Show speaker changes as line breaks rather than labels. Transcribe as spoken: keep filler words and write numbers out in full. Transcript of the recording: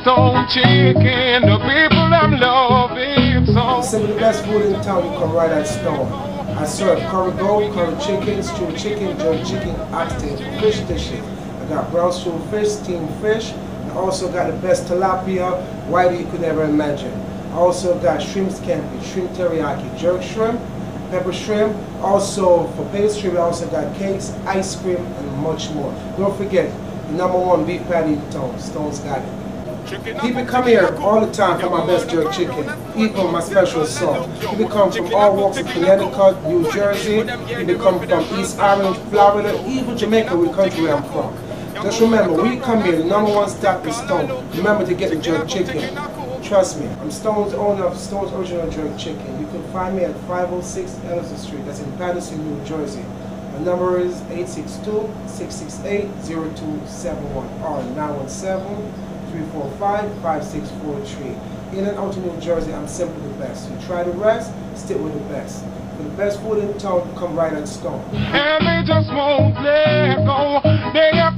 Stone Chicken, the people I'm loving so.
Some of the best food in town, you come right at Stone. I serve curry goat, curry chicken, stewed chicken, jerk chicken, oxtail, fish dishes. I got brown stew fish, steamed fish. I also got the best tilapia, whiter you could ever imagine. I also got shrimp scampi, shrimp teriyaki, jerk shrimp, pepper shrimp. Also for pastry, we also got cakes, ice cream, and much more. Don't forget, the number one beef patty in town, Stone's got it. People come here all the time for my best jerk chicken, even my special sauce. People come from all walks of Connecticut, New Jersey. People come from East Orange, Florida, even Jamaica, the country where I'm from. Just remember, when you come here, the number one stop is Stone. Remember to get the jerk chicken. Trust me, I'm Stone's owner of Stone's Original Jerk Chicken. You can find me at five oh six Ellison Street, that's in Patterson, New Jersey. My number is eight six two, six six eight, zero two seven one or nine one seven, three four five, five six four three. In and out of New Jersey, I'm simply the best. You try the rest, stick with the best. For the best food in town, come right at Stone.
And they just won't let go. They